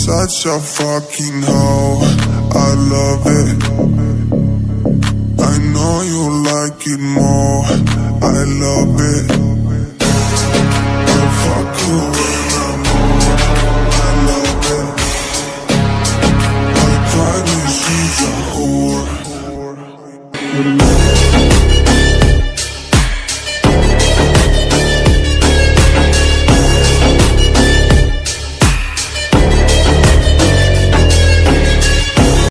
Such a fucking hoe, I love it. I know you like it more, I love it.